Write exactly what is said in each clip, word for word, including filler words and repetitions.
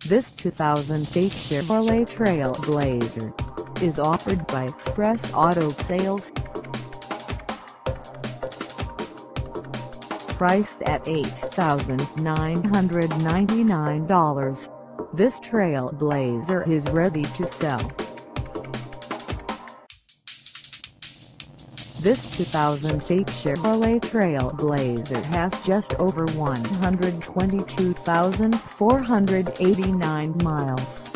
This two thousand eight Chevrolet TrailBlazer is offered by Express Auto Sales. Priced at eight thousand nine hundred ninety-nine dollars, this TrailBlazer is ready to sell. This two thousand eight Chevrolet TrailBlazer has just over one hundred twenty-two thousand four hundred eighty-nine miles.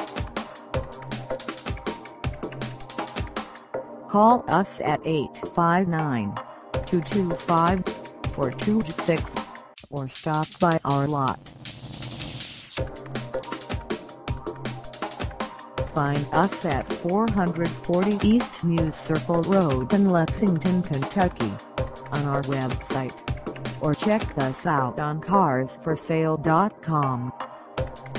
Call us at eight five nine, two two five, four two six or stop by our lot. Find us at four forty East News Circle Road in Lexington, Kentucky, on our website, or check us out on cars for sale dot com.